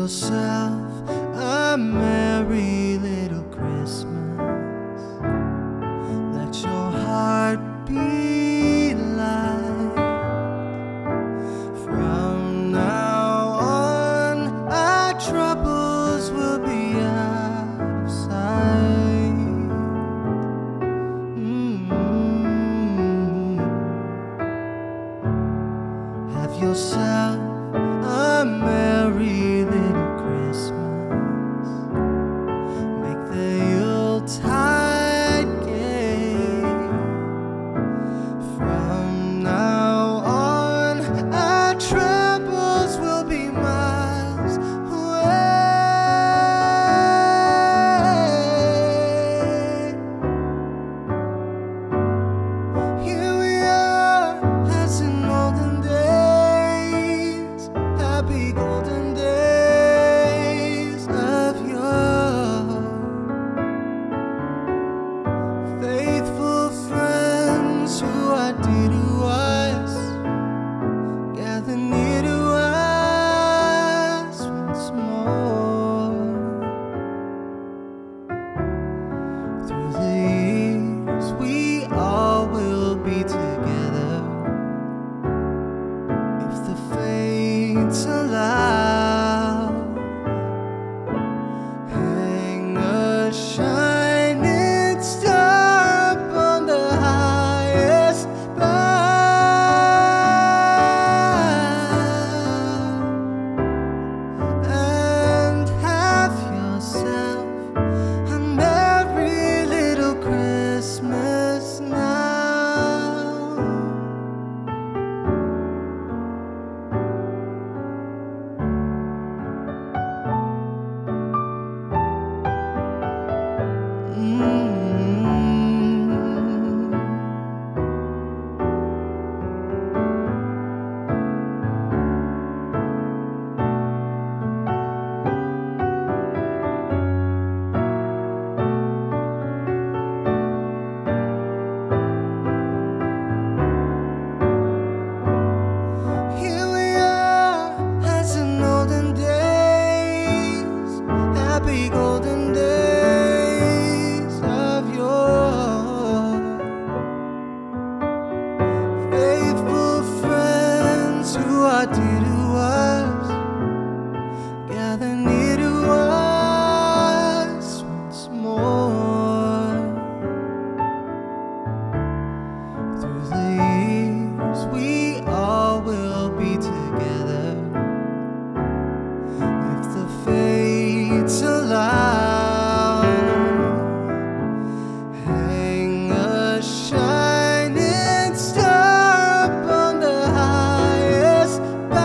yourself a merry little Christmas. Let your heart be light. From now on, our troubles will be out of sight. Have yourself a merry little Christmas. Make the Yuletide gay. From now on, our troubles will be miles away. Here we are, as in olden days, happy golden days of yore. Faithful friends who are dear to us, gather near to us once more. Through the years we all will be together, if the fates allow. Hang a shining star up on the highest bough, and have yourself a merry little Christmas now. Here we are, as in olden days, happy golden days of yore. Faithful friends who are dear to us, gather near to us once more. Through the years we all will be together, if the fates allow. Hang a shining star up on the highest bough,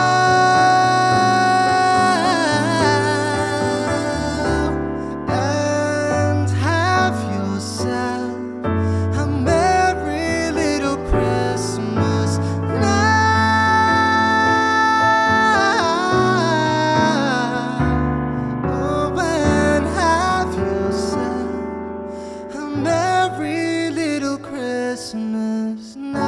and have yourself a merry little Christmas now. Oh, and have yourself a merry little Christmas now.